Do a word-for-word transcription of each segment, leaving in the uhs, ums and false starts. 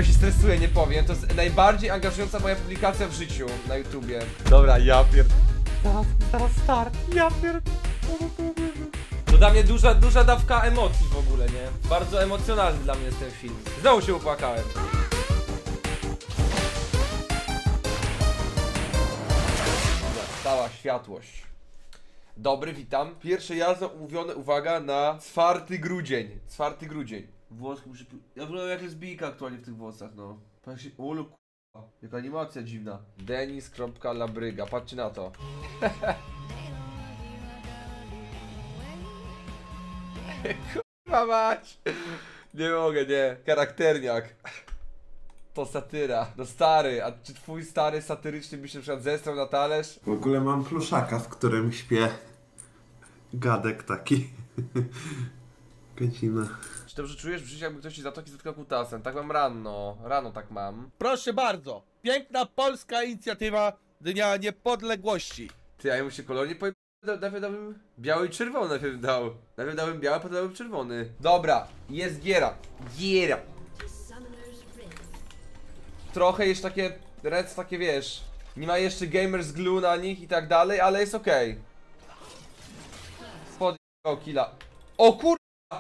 Ja się stresuję, nie powiem. To jest najbardziej angażująca moja publikacja w życiu na YouTubie. Dobra, ja pier... Zaraz, zaraz start. Ja pier... To dla mnie duża, duża dawka emocji w ogóle, nie? Bardzo emocjonalny dla mnie jest ten film. Znowu się upłakałem. Stała światłość. Dobry, witam. Pierwsze jazdo umówione, uwaga, na czwarty grudzień. czwarty grudzień. Włoski muszę... Ja wyglądam jak lesbijka aktualnie w tych włosach, no. Patrzcie, olu k***a. Jaka animacja dziwna. Denis.labryga, patrzcie na to. Kurwa mać. Nie mogę, nie. Charakterniak. To satyra. No stary, a czy twój stary satyryczny by się na przykład zestrał na talerz? W ogóle mam pluszaka, w którym śpię. Gadek taki. Godzina. Czy dobrze czujesz w życiu, jakby ktoś ci za toki zatkał kutasem? Tak mam rano. Rano tak mam. Proszę bardzo. Piękna polska inicjatywa Dnia Niepodległości. Ty, a ja mu się kolor nie powiem. Najpierw dałbym biały i czerwony, najpierw dał. Najpierw dałem biały, potem dałem czerwony. Dobra, jest giera. Giera. Trochę jeszcze takie rec, takie wiesz. Nie ma jeszcze gamers glue na nich i tak dalej, ale jest okej. Okay. Podjechał killa. O kur...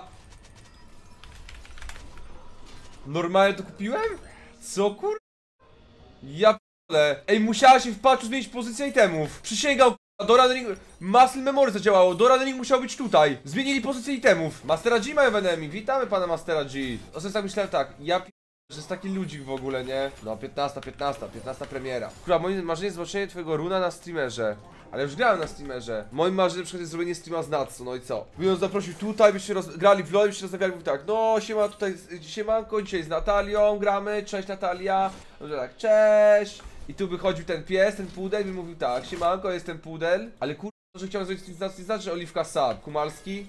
Normalnie to kupiłem? Co kur... Ja p***le. Ej, musiała się w patchu zmienić pozycję itemów. Przysięgał k***a, do running... Muscle memory zadziałało, do running musiał być tutaj. Zmienili pozycję itemów. Mastera G mają w enemy, witamy pana Mastera G. Ostatnio tak myślałem tak, ja p... że jest taki ludzik w ogóle, nie? No, piętnasta, piętnasta, piętnasta premiera. Kurwa, moim marzeniem jest zobaczenie twojego runa na streamerze. Ale już grałem na streamerze. Moim marzeniem na przykład jest zrobienie streama z Natsu, no i co? Bym ją zaprosił tutaj, byście roz... grali w LoL, byście rozmawiali, mówił tak, no siema tutaj, siemanko, dzisiaj z Natalią gramy, cześć Natalia. No tak, cześć. I tu by chodził ten pies, ten pudel, by mówił tak, siemanko, jest ten pudel. Ale kurwa, że chciałem zrobić z Natsu, nie znaczy, że Oliwka Sab, Kumalski.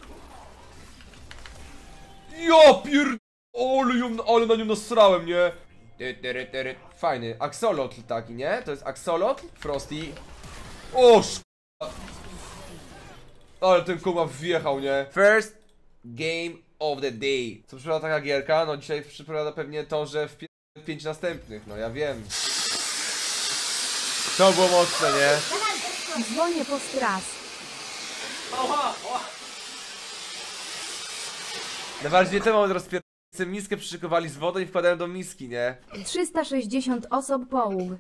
Ja pier... Ale, ją, ale na nią nasrałem, nie? Fajny, axolotl taki, nie? To jest axolotl, Frosty. O sz... Ale ten kuma wjechał, nie? First game of the day. Co przypada taka gierka? No dzisiaj przypada pewnie to, że w pięć następnych, no ja wiem. To było mocne, nie? Dzwonię po stras. Najbardziej to mam rozpier... miskę przyszykowali z wodą i wkładają do miski, nie? trzysta sześćdziesiąt osób połóg.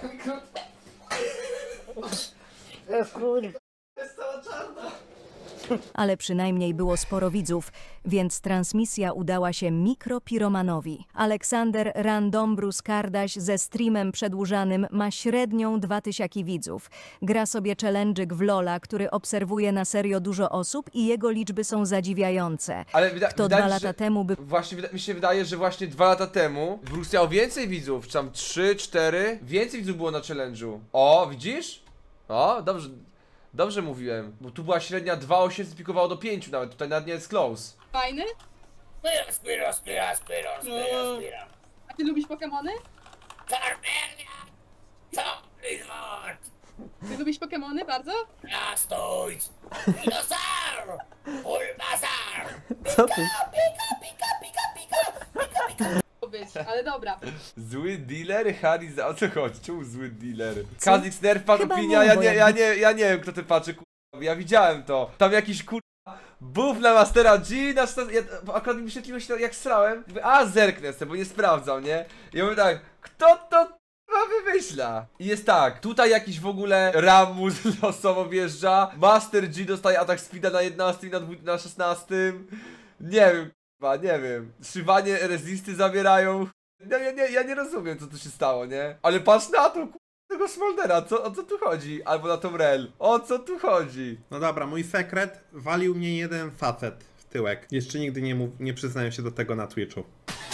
Ale przynajmniej było sporo widzów, więc transmisja udała się mikropiromanowi. Aleksander Randombrus Kardaś ze streamem przedłużanym ma średnią dwa tysiące widzów. Gra sobie challenge'yk w Lola, który obserwuje na serio dużo osób i jego liczby są zadziwiające. Ale wyda Kto wydaje dwa mi lata się, temu by... Właśnie wyda mi się wydaje, że właśnie dwa lata temu Bruce miał więcej widzów, czy tam trzy, cztery, więcej widzów było na challenge'u. O, widzisz? O, dobrze. Dobrze mówiłem, bo tu była średnia dwa tysiące osiemset, pikowało do pięciu nawet, tutaj nawet nie jest close. Fajny? Spiro, Spiro, Spiro, Spiro, Spiro, Spiro. A ty lubisz Pokemony? Carmelia! Charizard! Ty lubisz Pokemony bardzo? Blastoise! Dinosaur! Bulbasaur! Pika, pika, pika, pika, pika, pika, pika. Być, ale dobra. Zły dealer? Harry, za o co chodzi? Czemu zły dealer? Kazix Nerf, pan Chyba opinia, no, ja bo nie, ja jakby- nie, ja nie wiem kto ty patrzy, kurwa, ja widziałem to. Tam jakiś kurwa buff na Mastera G, na sta- ja, akurat mi wyświetliło się to jak srałem. Mówię, a zerknę sobie, bo nie sprawdzam, nie? I ja mówię tak, kto to kurwa wymyśla? I jest tak, tutaj jakiś w ogóle Ramus losowo wjeżdża, Master G dostaje atak speeda na jedenastym i na, na szesnastym. Nie wiem, kurwa, nie wiem. Szywanie rezisty zabierają. No, ja, nie, ja nie rozumiem co tu się stało, nie? Ale patrz na to, kurwa, tego Smoldera, co, o co tu chodzi? Albo na tą Rel. O co tu chodzi? No dobra, mój sekret. Walił mnie jeden facet w tyłek. Jeszcze nigdy nie, mów, nie przyznaję się do tego na Twitchu.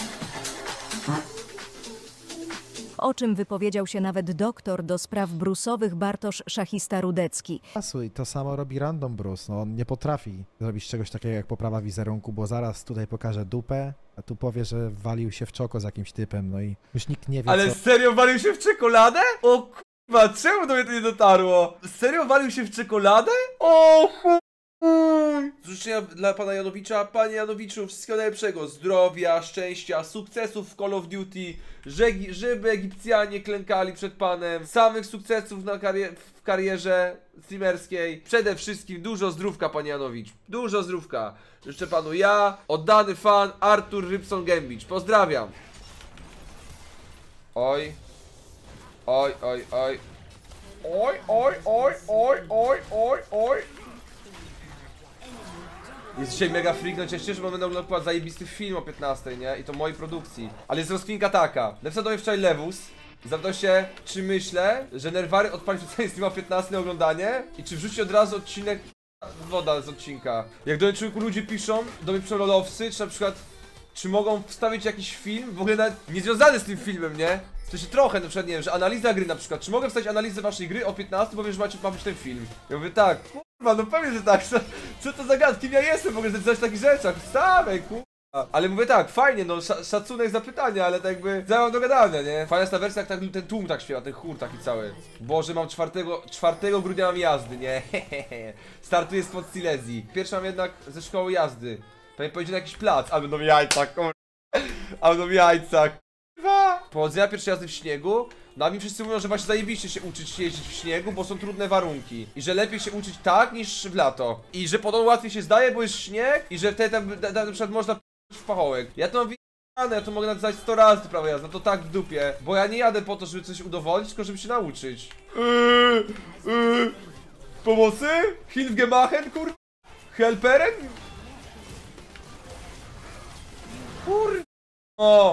O czym wypowiedział się nawet doktor do spraw brusowych Bartosz Szachista-Rudecki. I to samo robi Random Bruce, no on nie potrafi zrobić czegoś takiego jak poprawa wizerunku, bo zaraz tutaj pokaże dupę, a tu powie, że walił się w czoko z jakimś typem, no i już nikt nie wie Ale co... serio walił się w czekoladę? O kurwa, czemu do mnie to nie dotarło? Serio walił się w czekoladę? O chuj! Z życzenia dla pana Janowicza, panie Janowiczu, wszystkiego najlepszego, zdrowia, szczęścia, sukcesów w Call of Duty, żegi, żeby Egipcjanie klękali przed panem, samych sukcesów na karier w karierze streamerskiej, przede wszystkim dużo zdrówka, panie Janowicz, dużo zdrówka. Życzę panu ja, oddany fan Artur Rybson-Gębicz, pozdrawiam. Oj, oj, oj, oj, oj, oj, oj, oj, oj, oj, oj. Jest dzisiaj mega freak, no cieszę się, że będę oglądał zajebisty film o piętnastej, nie? I to mojej produkcji. Ale jest rozkminka taka. Napisał do mnie wczoraj Lewus. Zapytał się, czy myślę, że Nerwary odpali wrzucenie streama o piętnastej na oglądanie? I czy wrzuci od razu odcinek woda z odcinka. Jak do mnie człowieku ludzie piszą, do mnie piszą lolowcy, czy na przykład czy mogą wstawić jakiś film, w ogóle nawet niezwiązany z tym filmem, nie? W sensie trochę, na przykład, nie wiem, że analiza gry na przykład, czy mogę wstawić analizę waszej gry o piętnastej, bo wiem, że macie, ma być ten film. Ja mówię tak, kurwa, no pewnie, że tak, co, co to za gad, kim ja jestem w ogóle zdecydować o takich rzeczach, wstawaj, kurwa. Ale mówię tak, fajnie, no szacunek za pytanie, ale tak jakby zajął do gadania, nie? Fajna jest ta wersja, jak tak, ten tłum tak śpiewa, ten chór taki cały. Boże, mam czwartego grudnia mam jazdy, nie? Startuję spod Silesii. Pierwszy mam jednak ze szkoły jazdy. Pewnie pojedzie na jakiś plac, a będą jajca, kurwa. A będą jajca, kurwa. Powodzenia pierwszej jazdy w śniegu. No a mi wszyscy mówią, że właśnie zajebiście się uczyć jeździć w śniegu, bo są trudne warunki. I że lepiej się uczyć tak niż w lato. I że podobno łatwiej się zdaje, bo jest śnieg. I że wtedy tam na, na przykład można w pachołek. Ja to mam wi***ane, ja to mogę napisać sto razy prawo jazdy, no to tak w dupie. Bo ja nie jadę po to, żeby coś udowodnić, tylko żeby się nauczyć. Yy, yy. Pomocy? Hilfgemachen, kur... Helperen? Kur... O!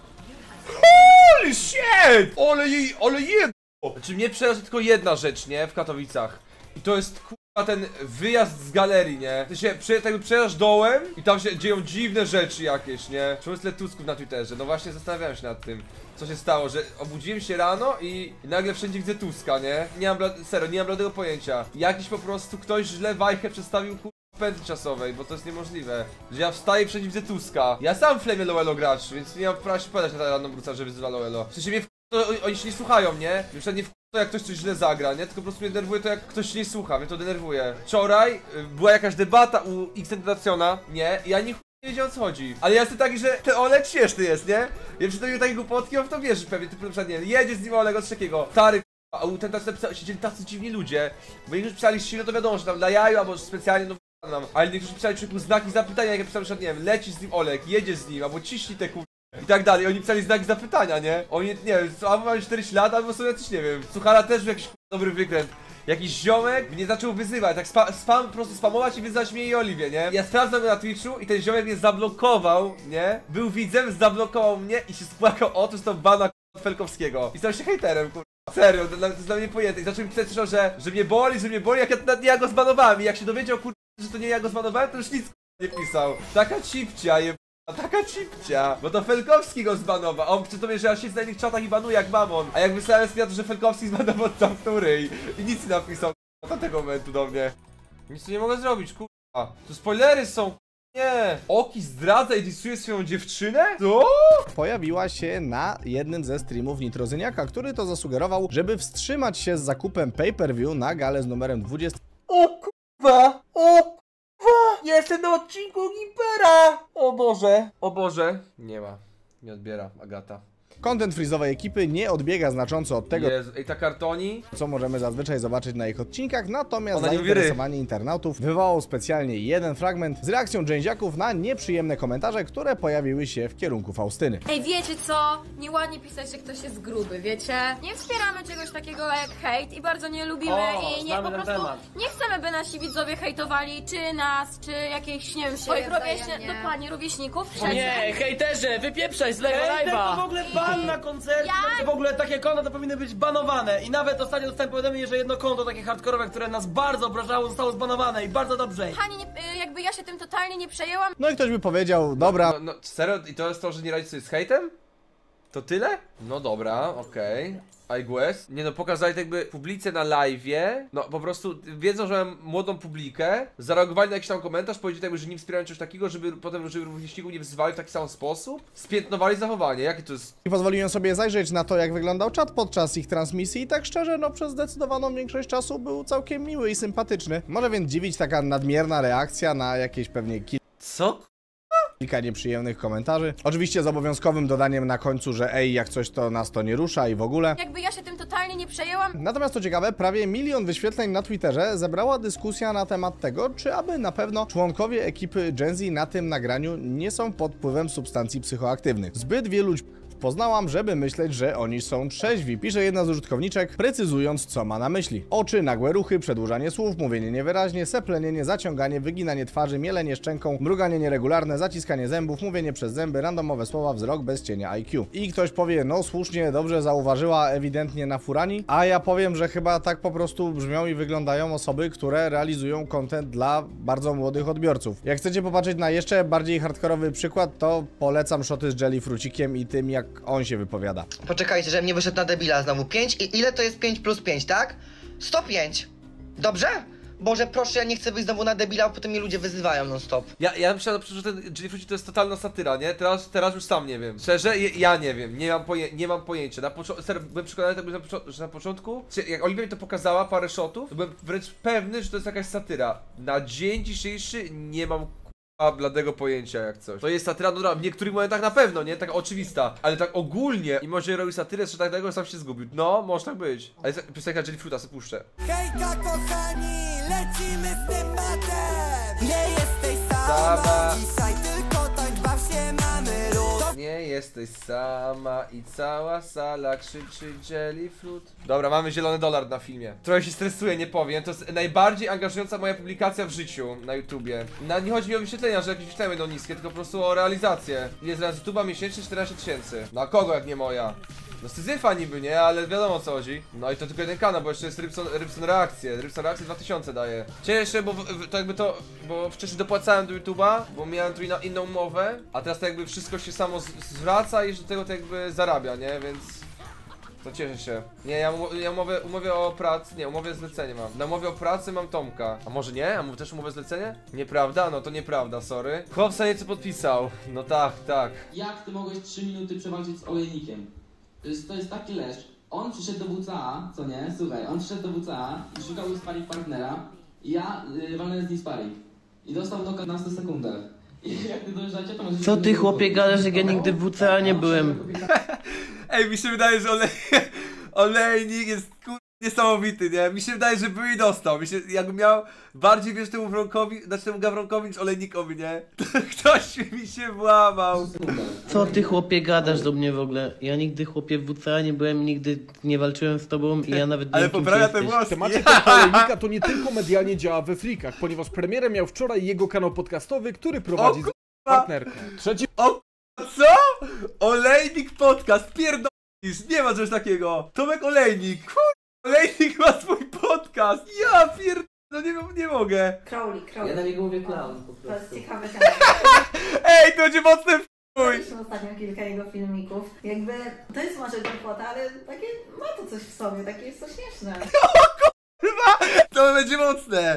Holy shit! Ole jej, ole jedno! Znaczy mnie przeraża tylko jedna rzecz, nie? W Katowicach. I to jest kurwa ten wyjazd z galerii, nie? Ty się prze, tak przejeżdżasz dołem i tam się dzieją dziwne rzeczy jakieś, nie? Czemu jest tyle tusków na Twitterze? No właśnie zastanawiałem się nad tym, co się stało, że obudziłem się rano i, i nagle wszędzie widzę Tuska, nie? Nie mam, serio, nie mam bladego pojęcia. Jakiś po prostu ktoś źle wajchę przedstawił kurwa pętli czasowej, bo to jest niemożliwe. Że ja wstaję i wszędzie widzę Tuska. Ja sam w Flamie Lowelo gracz, więc nie mam prawa się podać na random bruca, że wyzywa Lowelo. W sensie mnie w to oni się nie słuchają, nie? Już nie w to jak ktoś coś źle zagra, nie? Tylko po prostu mnie denerwuje to jak ktoś się nie słucha, mnie to denerwuje. Wczoraj y, była jakaś debata u X-Tentaciona, nie? I ja nie nie wiedział o co chodzi. Ale ja jestem taki, że ten Oleg śmieszny jest, nie? Ja przedstawiłem takie głupotki, on w to wierzy pewnie, typu na przykład, nie wiem, jedzie z nim Oleg od takiego. Stary, a u Tentaciona siedzieli tacy dziwni ludzie. Bo niektórzy pisali silno, to wiadomo, że tam dla jaju, albo specjalnie, no nam. Ale niektórzy pisali człowieku znaki zapytania, jak ja pisałem, że nie wiem, leci z nim Oleg, jedzie z nim, albo ciśnij te kur... I tak dalej, oni pisali znaki zapytania, nie? Oni, nie wiem, albo mają czterdzieści lat, albo są jacyś, nie wiem. Suchara też był jakiś dobry wykręt. Jakiś ziomek mnie zaczął wyzywać, tak spa spam, po prostu spamować i wyzywać mnie i Oliwię, nie? Ja sprawdzam go na Twitchu i ten ziomek mnie zablokował, nie? Był widzem, zablokował mnie i się spłakał o to, że to bana Felkowskiego. I stał się hejterem, kur... Serio, to, to jest dla mnie pojęte. I zaczął mi pisać, że, że mnie boli, że mnie boli, jak ja, nie ja go zbanowałem. I jak się dowiedział, kur... że to nie ja go zbanowałem, to już nic nie pisał. Taka cipcia, je... Taka cipcia, bo to Felkowski go zbanował. On przy tobie, że ja się w innych czatach i banuję jak mamon. A jak wysłałem skwiatu, że Felkowski zbanował tamtury i, i nic nie napisał do tego momentu do mnie. Nic tu nie mogę zrobić, kurwa. Tu spoilery są, nie. Oki zdradza i disuje swoją dziewczynę? Co? Pojawiła się na jednym ze streamów Nitrozyniaka, który to zasugerował, żeby wstrzymać się z zakupem pay-per-view na galę z numerem dwudziestym. O kurwa, o jestem na odcinku Gimpera! O Boże! O Boże! Nie ma. Nie odbiera Agata. Content freezowej ekipy nie odbiega znacząco od tego, Jezu, ej ta kartoni? co możemy zazwyczaj zobaczyć na ich odcinkach, natomiast Ona nie zainteresowanie internautów wywołał specjalnie jeden fragment z reakcją dżęziaków na nieprzyjemne komentarze, które pojawiły się w kierunku Faustyny. Ej, wiecie co? Nieładnie pisać, że ktoś jest gruby, wiecie? Nie wspieramy czegoś takiego jak hejt i bardzo nie lubimy O, i nie, po prostu temat. nie chcemy, by nasi widzowie hejtowali czy nas, czy jakichś, nie wiem, swoich rówieśników, dokładnie, rówieśników. Wszędzie. Nie, hejterze, wypieprzaj z Lego Hejter to w Live'a! ogóle ban na koncercie, Ja- w ogóle takie konta to powinny być banowane. I nawet ostatnio dostałem powiadomienie, że jedno konto takie hardkorowe, które nas bardzo obrażało, zostało zbanowane i bardzo dobrze. Pani, nie, y, jakby ja się tym totalnie nie przejęłam. No i ktoś by powiedział, dobra, No, no serio? I to jest to, że nie radzi sobie z hejtem? To tyle? No dobra, okej. I guess. Nie no, pokazali tak jakby publicę na live'ie. No po prostu wiedzą, że mam młodą publikę. Zareagowali na jakiś tam komentarz, powiedzieli tak, że nie wspierają czegoś takiego, żeby potem, żeby rówieśników nie wzywali w taki sam sposób. Spiętnowali zachowanie, jakie to jest? I pozwoliłem sobie zajrzeć na to, jak wyglądał czat podczas ich transmisji i tak szczerze, no przez zdecydowaną większość czasu był całkiem miły i sympatyczny. Może więc dziwić taka nadmierna reakcja na jakieś pewnie kilka... Co? Kilka nieprzyjemnych komentarzy. Oczywiście z obowiązkowym dodaniem na końcu, że ej, jak coś to nas to nie rusza i w ogóle. Jakby ja się tym totalnie nie przejęłam. Natomiast to ciekawe, prawie milion wyświetleń na Twitterze zebrała dyskusja na temat tego, czy aby na pewno członkowie ekipy Gen Z na tym nagraniu nie są pod wpływem substancji psychoaktywnych. Zbyt wielu poznałam, żeby myśleć, że oni są trzeźwi, pisze jedna z użytkowniczek, precyzując, co ma na myśli. Oczy, nagłe ruchy, przedłużanie słów, mówienie niewyraźnie, seplenienie, zaciąganie, wyginanie twarzy, mielenie szczęką, mruganie nieregularne, zaciskanie zębów, mówienie przez zęby, randomowe słowa, wzrok bez cienia I Q. I ktoś powie, no słusznie, dobrze zauważyła, ewidentnie na furani, a ja powiem, że chyba tak po prostu brzmią i wyglądają osoby, które realizują content dla bardzo młodych odbiorców. Jak chcecie popatrzeć na jeszcze bardziej hardkorowy przykład, to polecam szoty z Jellyfrucikiem i tym, jak on się wypowiada. Poczekajcie, żebym nie wyszedł na debila znowu. pięć i ile to jest pięć plus pięć, tak? sto pięć. Dobrze? Boże, proszę, ja nie chcę wyjść znowu na debila, bo potem mnie ludzie wyzywają non stop. Ja, ja myślałem, że ten Jellyfruit to jest totalna satyra, nie? Teraz, teraz już sam nie wiem. Szczerze, je, ja nie wiem, nie mam, poje, nie mam pojęcia. Na początku, byłem przekonany, tak, że na początku, jak Oliwia mi to pokazała, parę shotów, to byłem wręcz pewny, że to jest jakaś satyra. Na dzień dzisiejszy nie mam a bladego pojęcia jak coś. To jest satyra, no dobra, w niektórych momentach na pewno, nie? Taka oczywista. Ale tak ogólnie, i może robi satyrę, że tak dlatego sam się zgubił. No, może tak być. Ale piosenka Jellyfruita, sobie puszczę. Hejka kochani, lecimy z tematem. Nie jesteś sama, Sama. dzisiaj tylko tańcz, baw się, mamy luz. Nie jesteś sama i cała sala krzyczy Jellyfruit. Dobra, mamy zielony dolar na filmie. Trochę się stresuję, nie powiem. To jest najbardziej angażująca moja publikacja w życiu na YouTubie. Na, nie chodzi mi o wyświetlenia, że jakieś wyświetlenia będą niskie, tylko po prostu o realizację. Ile z razy YouTube'a miesięcznie? czternaście tysięcy. No a kogo jak nie moja? No Syzyfa niby, nie? Ale wiadomo o co chodzi. No i to tylko jeden kanał, bo jeszcze jest Rybson, Rybson Reakcje. Rybson Reakcje dwa tysiące daje. Cieszę się, bo w, w, to jakby to, bo wcześniej dopłacałem do YouTube'a, bo miałem tu inną, inną umowę, a teraz to jakby wszystko się samo z, zwraca i że do tego to jakby zarabia, nie? Więc to cieszę się. Nie, ja, um, ja umowę, umowę o pracy, nie, umowę zlecenie mam. Na umowie o pracy mam Tomka. A może nie? A też umowę zlecenie? Nieprawda? No to nieprawda, sorry. Chłopca nieco podpisał. No tak, tak. Jak ty mogłeś trzy minuty przewalczyć z olejnikiem? To jest, to jest taki leszcz. On przyszedł do W C A, co nie? Słuchaj, on przyszedł do W C A i szukał sparring partnera i ja yy, walnę z nim sparring. I dostał noka na sto sekundach. I jak ty dojeżdżacie, to możesz... Co ty chłopie gadasz, jak ja nigdy w W C A nie byłem? Ej, mi się wydaje, że olej... olejnik jest kur... niesamowity, nie? Mi się wydaje, że był i dostał. Mi się, jakby miał bardziej wiesz temu Wronkowi, znaczy temu Gawronkowi niż olejnikowi, nie? To ktoś mi się włamał. Co ty chłopie gadasz do mnie w ogóle? Ja nigdy chłopie w W C A nie byłem, nigdy nie walczyłem z tobą i ja nawet nie Ale wiem, kim poprawia ty te jesteś. włoski. W temacie tego olejnika to nie tylko medialnie działa we frikach, ponieważ premierę miał wczoraj jego kanał podcastowy, który prowadzi z partnerką. Trzeci... O co? Olejnik podcast, pierdolisz, nie ma czegoś takiego. Tomek Olejnik, kur... Olejnik ma swój podcast, ja pierd... No nie, nie mogę. Crowley, Crowley. Ja na niego mówię clown po prostu. To jest ciekawy temat. Ej, to będzie mocny f***. Widzieliśmy ostatnio kilka jego filmików. Jakby, to jest może głupota, ale takie, ma to coś w sobie, takie jest to śmieszne. O kurwa, to będzie mocne.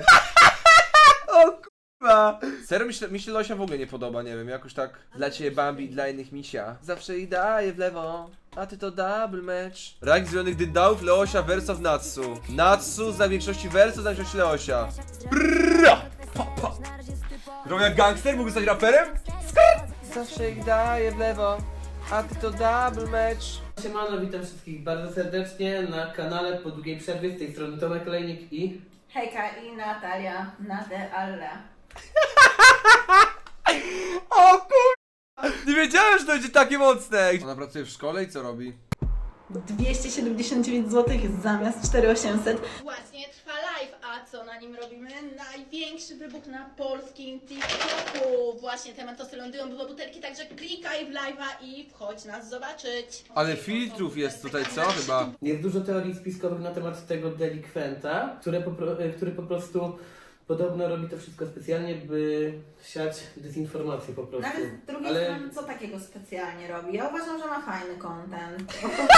O kurwa. Serio, mi się, mi się Losia w ogóle nie podoba, nie wiem, jakoś tak dla ciebie Bambi, dla innych Misia. Zawsze i daje w lewo, a ty to double match. Rank zielonych dydałów, Leosia versus Natsu. Natsu za większości versus, za większości Leosia. Brrra! Pa, pa. Grał jak gangster, mógł zostać raperem? Skr! Zawsze ich daje w lewo, a ty to double match. Siemano, witam wszystkich bardzo serdecznie na kanale po długiej przerwie. Z tej strony Tomek Olejnik i... Hejka i Natalia, Nade Alle. O kur... Nie wiedziałem, że to będzie takie mocne. Ona pracuje w szkole i co robi? dwieście siedemdziesiąt dziewięć złotych zamiast cztery tysiące osiemset. Właśnie trwa live, a co na nim robimy? Największy wybuch na polskim TikToku. Właśnie tematosy lądują do butelki, także klikaj w live'a i wchodź nas zobaczyć. Ale filtrów jest tutaj, co chyba? Jest dużo teorii spiskowych na temat tego delikwenta, które po, pro- który po prostu Podobno robi to wszystko specjalnie, by siać dezinformację po No prostu. ale z drugiej Ale strony, co takiego specjalnie robi? Ja uważam, że ma fajny content.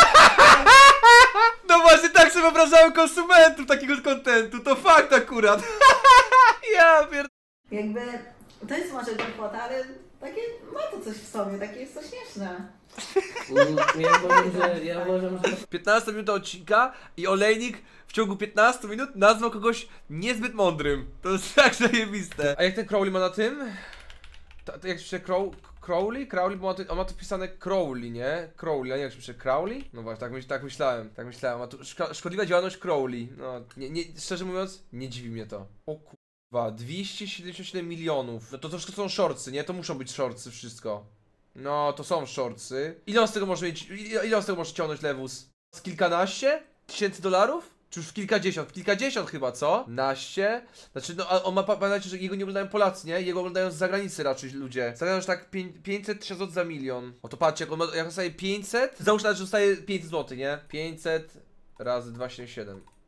No właśnie tak sobie wyobrażałem konsumentów takiego kontentu, to fakt akurat. Ja pierd... Jakby, to jest może głupota, ale takie, ma to coś w sobie, takie jest to śmieszne. ja uważam, że... Ja uważam, że... piętnaście minut odcinka i olejnik w ciągu piętnastu minut nazwał kogoś niezbyt mądrym. To jest tak zajebiste. A jak ten Crowley ma na tym? To, to jak się Crow... Crowley? Crowley, bo on ma, to, on ma tu pisane Crowley, nie? Crowley, a nie jak się pisze Crowley? No właśnie, tak, myśl, tak myślałem, tak myślałem. A tu szko szkodliwa działalność Crowley. No, nie, nie, szczerze mówiąc, nie dziwi mnie to. O kurwa, dwieście siedemdziesiąt siedem milionów. No to to wszystko są shortsy, nie? To muszą być shortsy wszystko. No, to są shortsy. Ile on z tego może mieć, ile, ile on z tego może ciągnąć, Lewus? Z kilkanaście tysięcy dolarów? Czy już w kilkadziesiąt? W kilkadziesiąt chyba, co? Naście? Znaczy, no, a on ma, pamiętajcie, że jego nie oglądają Polacy, nie? Jego oglądają z zagranicy raczej ludzie. Zagadają, że tak pięćset tysięcy za milion. O to patrzcie, jak on, ma, jak on dostaje pięćset, załóż nawet, że dostaje pięćset złotych, nie? pięćset razy dwieście siedemdziesiąt siedem.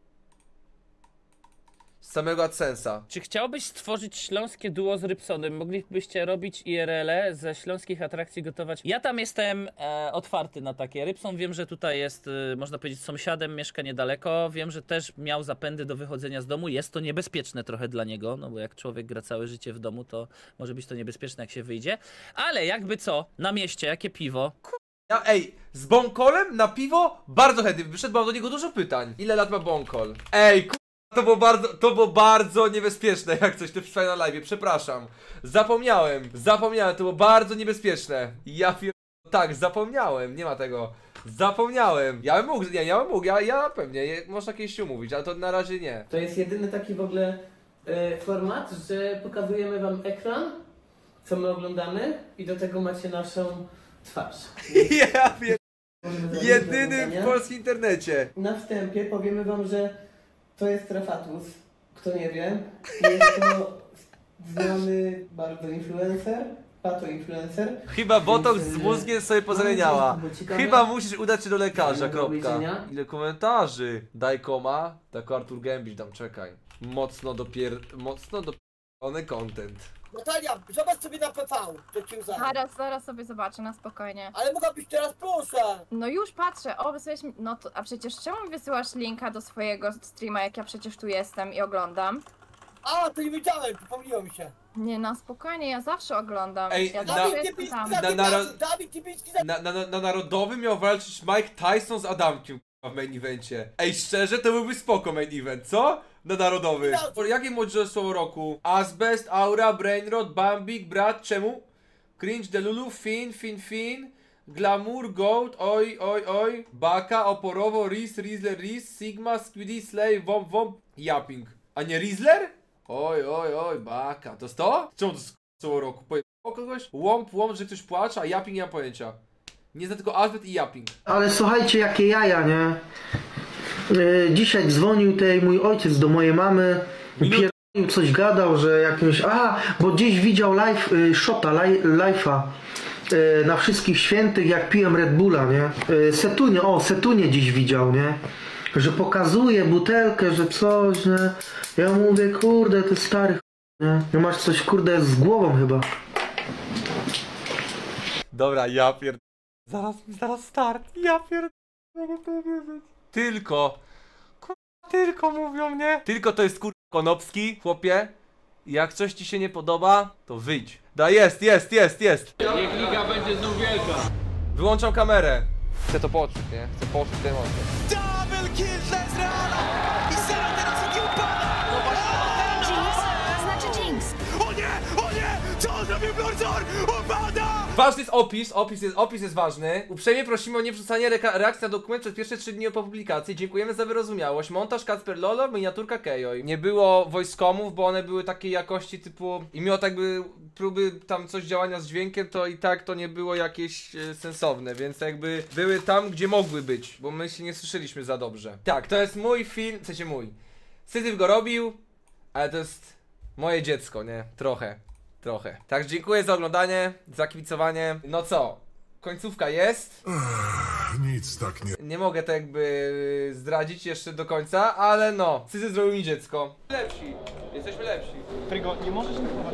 Z samego AdSense'a. Czy chciałbyś stworzyć śląskie duo z Rybsonem? Moglibyście robić I R L-e ze śląskich atrakcji, gotować? Ja tam jestem e, otwarty na takie. Rybson wiem, że tutaj jest, e, można powiedzieć, sąsiadem, mieszka niedaleko. Wiem, że też miał zapędy do wychodzenia z domu. Jest to niebezpieczne trochę dla niego, no bo jak człowiek gra całe życie w domu, to może być to niebezpieczne, jak się wyjdzie. Ale jakby co, na mieście, jakie piwo? Ja, ej, z Bonkolem na piwo bardzo chętnie wyszedł, bo mam do niego dużo pytań. Ile lat ma Bonkol? Ej, ku... To było bardzo, to było bardzo niebezpieczne, jak coś to pisałem na live, przepraszam. Zapomniałem, zapomniałem, to było bardzo niebezpieczne. Ja pier... Tak, zapomniałem, nie ma tego. Zapomniałem. Ja bym mógł, nie, ja bym mógł, ja, ja pewnie, je, można kiedyś się umówić, ale to na razie nie. To jest jedyny taki w ogóle e, format, że pokazujemy wam ekran, co my oglądamy i do tego macie naszą twarz. Ja pier... Jedyny w polskim internecie. Na wstępie powiemy wam, że to jest Trafatus, kto nie wie. Jest to znany bardzo influencer, pato influencer. Chyba botox z mózgiem sobie pozamieniała. Chyba musisz udać się do lekarza, kropka. Ile komentarzy? Daj koma, tak Artur Gębisz tam, czekaj. Mocno dopier... mocno dopierdolony content. Natalia, zobacz sobie na P V, to ci uznam. Zaraz, zaraz sobie zobaczę, na spokojnie. Ale mogłabyś teraz, proszę. No już patrzę, o wysłałeś mi... No to, a przecież czemu mi wysyłasz linka do swojego streama, jak ja przecież tu jestem i oglądam? A, to nie wiedziałem, pomyliło mi się. Nie, na spokojnie, ja zawsze oglądam. Ej, ja na- zawsze jestem tam. Na, na, na, Dawid Tybiński za... na, na, na narodowym miał walczyć Mike Tyson z Adamkiem w main evencie. Ej, szczerze, to byłby spoko main event, co? Na narodowy. Jakie młodzieże słowo roku? Asbest, Aura, Brainrot, Bambik, Brat, czemu? Cringe, Delulu, Fin, Fin, Fin, Glamour, Goat, Oj, Oj, Oj, Baka, Oporowo, Riz, Rizler, Riz, Sigma, Squiddy, Slay, Womp, Womp, Yapping. A nie Rizler? Oj, oj, oj, Baka. To jest to? Czemu to jest słowo roku? Pojebało kogoś? Łomp, łomp, że ktoś płacze, a Yapping nie mam pojęcia. Nie znam tylko Asbest i Yapping. Ale słuchajcie, jakie jaja, nie? Yy, dzisiaj dzwonił tej mój ojciec do mojej mamy i pierdolił, coś gadał, że jakimś... A, bo gdzieś widział live, yy, shota, li, live'a yy, na wszystkich świętych, jak piłem Red Bulla, nie? Yy, Setunie, o, Setunie dziś widział, nie? Że pokazuje butelkę, że coś, nie? Ja mówię, kurde, ty stary, nie? Nie masz coś, kurde, z głową chyba. Dobra, ja pierd... Zaraz, zaraz start. Ja pierd... Mogę to wierzyć. Tylko... Kur... Tylko mówią mnie. Tylko to jest kur... Konopski, chłopie. Jak coś ci się nie podoba, to wyjdź. Da, jest, jest, jest, jest. Niech liga będzie znów wielka. Wyłączam kamerę. Chcę to poczuć, nie? Chcę poczuć te emocje. Double kill dla Izraela! I Zero teraz jakie upada! No właśnie. Jinx? Znaczy Jinx. O nie! O nie! Co on zrobił, Blordzor? Upada! Ważny jest opis, opis jest, opis jest ważny. Uprzejmie prosimy o niewrzucanie reakcji na dokument przez pierwsze trzy dni po publikacji. Dziękujemy za wyrozumiałość. Montaż Kacper Lolo, miniaturka Kejoj. Nie było voice-comów, bo one były takiej jakości typu... I mimo tak by próby tam coś działania z dźwiękiem, to i tak to nie było jakieś e, sensowne, więc jakby były tam, gdzie mogły być, bo my się nie słyszeliśmy za dobrze. Tak, to jest mój film, w sensie mój. Syzyf go robił, ale to jest moje dziecko, nie? Trochę. Trochę. Także dziękuję za oglądanie, za kibicowanie. No co? końcówka jest. Nic tak nie... Nie mogę to jakby zdradzić jeszcze do końca, ale no, Syzy zrobił mi dziecko. Lepsi, jesteśmy lepsi. Frygo, nie możesz tak chować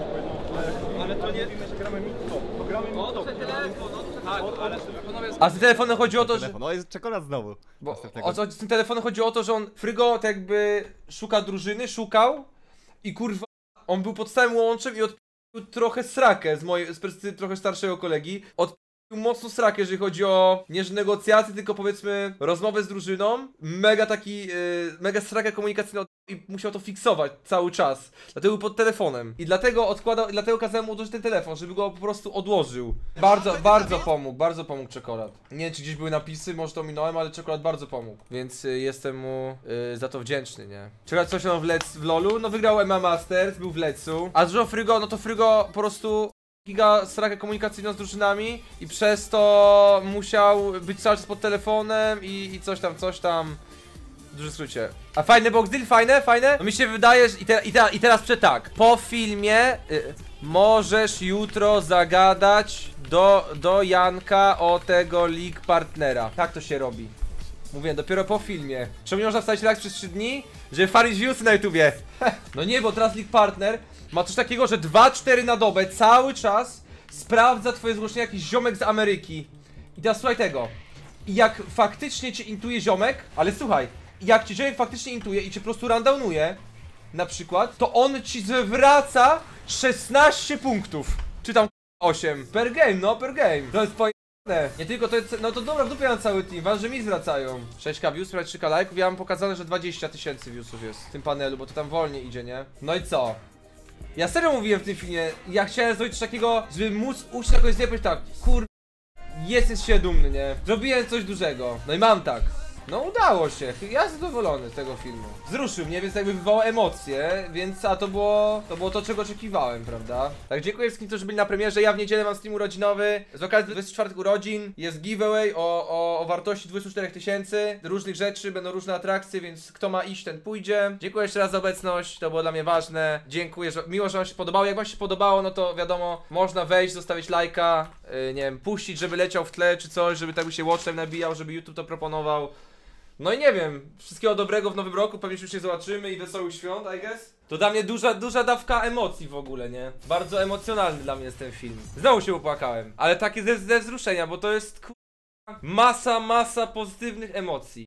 po ale to nie mówimy, że gramy mi to, to gramy mi to. No, ten telefon, no, tak, ale A z tym telefonem chodzi o to, że... No jest czekolad znowu. Bo o co z tym telefonem chodzi o to, że on, Frygo, tak jakby szuka drużyny, szukał i kurwa, on był pod stałym łączem i odpił trochę srakę z mojej, z perspektywy trochę starszego kolegi. Odpił mocno srakę, jeżeli chodzi o nie że negocjacje, tylko powiedzmy rozmowę z drużyną. Mega taki, yy, mega srakę komunikacyjną i musiał to fiksować cały czas. Dlatego był pod telefonem. I dlatego odkładał, dlatego kazałem mu odłożyć ten telefon, żeby go po prostu odłożył. Bardzo, bardzo pomógł, bardzo pomógł czekolad. Nie wiem, czy gdzieś były napisy, może to minąłem, ale czekolad bardzo pomógł. Więc y, jestem mu y, za to wdzięczny, nie? Czekolad coś on w, lec, w lolu, no wygrał M M A Masters, był w lecu. A dużo Frygo, no to Frygo po prostu giga strakę komunikacyjną z drużynami i przez to musiał być cały czas pod telefonem i, i coś tam, coś tam. W dużym skrócie. A fajne box deal? Fajne? Fajne? No mi się wydaje, że i, te, i, te, i teraz prze tak. Po filmie y, możesz jutro zagadać do, do Janka o tego league partnera. Tak to się robi. Mówię, dopiero po filmie. Czemu nie można wstać tak przez trzy dni? Żeby farmić viewsy na YouTubie. No nie, bo teraz league partner ma coś takiego, że dwa cztery na dobę cały czas sprawdza twoje zgłoszenie jakiś ziomek z Ameryki. I teraz słuchaj tego. I jak faktycznie cię intuje ziomek, ale słuchaj, jak cię ziomek faktycznie intuje i cię po prostu rundownuje, na przykład, to on ci zwraca szesnaście punktów. Czy tam osiem. Per game, no per game. To jest pojebane. Nie tylko to jest, no to dobra, w dupie na cały team, ważne, że mi zwracają. sześć ka views, prawie trzy ka lajków, ja mam pokazane, że dwadzieścia tysięcy viewsów jest w tym panelu, bo to tam wolniej idzie, nie? No i co? Ja serio mówiłem w tym filmie, ja chciałem zrobić coś takiego, żeby móc usiąść na kogoś zjebać tak, kur... Jest się dumny, nie? Zrobiłem coś dużego, no i mam tak. No udało się, ja zadowolony z tego filmu. Wzruszył mnie, więc jakby wywołał emocje, więc a to było, to było to, czego oczekiwałem, prawda? Tak, dziękuję wszystkim, którzy byli na premierze. Ja w niedzielę mam stream urodzinowy. Z okazji dwudziestych czwartych urodzin jest giveaway o, o, o wartości dwudziestu czterech tysięcy. Różnych rzeczy, będą różne atrakcje, więc kto ma iść, ten pójdzie. Dziękuję jeszcze raz za obecność, to było dla mnie ważne. Dziękuję, że miło, że wam się podobało. Jak wam się podobało, no to wiadomo, można wejść, zostawić lajka, yy, nie wiem, puścić, żeby leciał w tle czy coś, żeby tak by się watchtime nabijał, żeby YouTube to proponował. No i nie wiem, wszystkiego dobrego w nowym roku, pewnie już się zobaczymy i wesołych świąt, I guess. To dla mnie duża, duża dawka emocji w ogóle, nie? Bardzo emocjonalny dla mnie jest ten film. Znowu się upłakałem, ale takie ze, ze wzruszenia, bo to jest ku... masa, masa pozytywnych emocji.